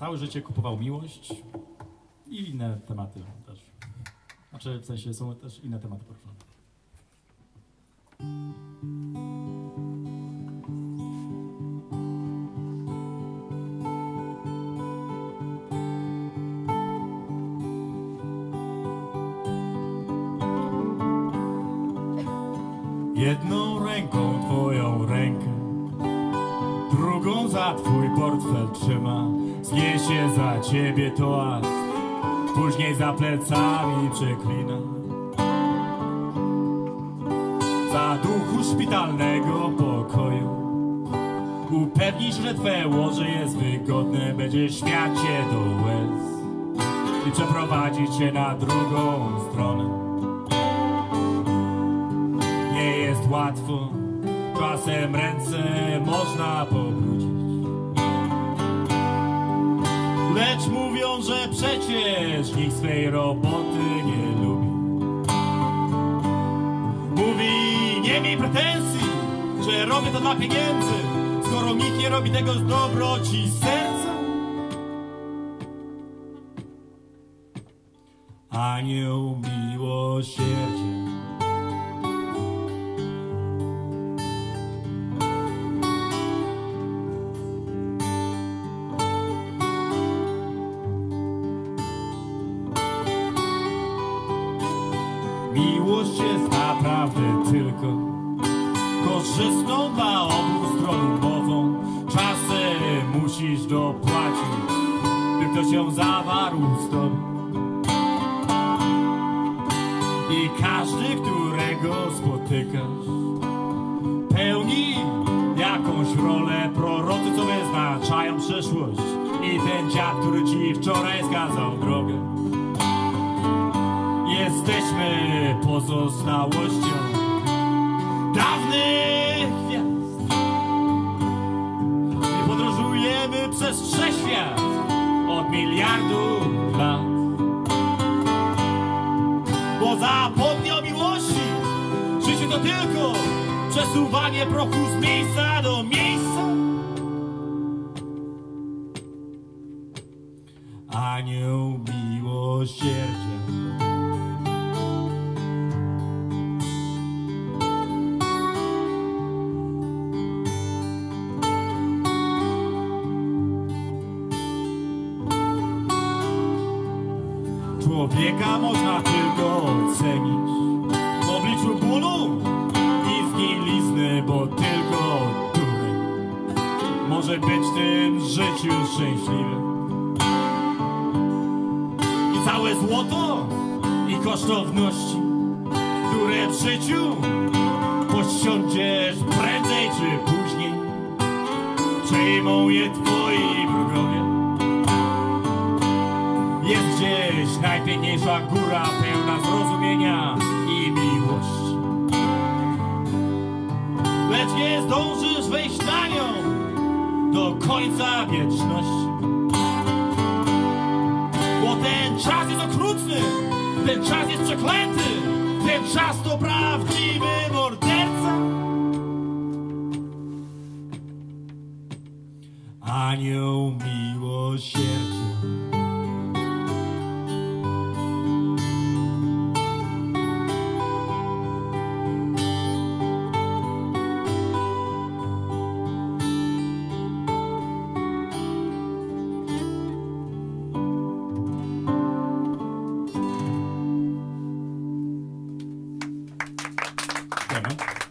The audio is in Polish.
całe życie kupował miłość i inne tematy też. Znaczy, w sensie są też inne tematy poruszone. Jedną ręką twoją rękę, drugą za twój portfel trzyma. Zniesie za ciebie toast, później za plecami przeklina. Za duchu szpitalnego pokoju upewnisz, że twe łoże jest wygodne. Będzie śmiać się do łez i przeprowadzić cię na drugą stronę. Nie jest łatwo, czasem ręce można pobrudzić, lecz mówią, że przecież nikt swej roboty nie lubi. Mówi, nie miej pretensji, że robię to dla pieniędzy, skoro nikt nie robi tego z dobroci serca. Anioł miłosierdzia. Miłość jest naprawdę tylko korzystną dla obu stron umową. Czasem musisz dopłacić, by ktoś ją zawarł z tobą. I każdy, którego spotykasz, pełni jakąś rolę. Prorocy, co wyznaczają przyszłość, i ten dziad, który ci wczoraj wskazał drogę. Jesteśmy pozostałością dawnych gwiazd i podróżujemy przez wszechświat od miliardów lat. Bo zapomnij o miłości, życie to tylko przesuwanie prochu z miejsca do miejsca. Anioł miłosierdzia. Człowieka można tylko ocenić w obliczu bólu i zgnilizny, bo tylko dureń może być w tym życiu szczęśliwym. I całe złoto i kosztowności, które w życiu posiądziesz prędzej czy później, przejmą je twoi wrogowie. Jest gdzieś najpiękniejsza góra, pełna zrozumienia i miłości, lecz nie zdążysz wejść na nią do końca wieczności. Bo ten czas jest okrutny, ten czas jest przeklęty, ten czas to prawdziwy morderca. Anioł miłosierdzia. Dziękujemy.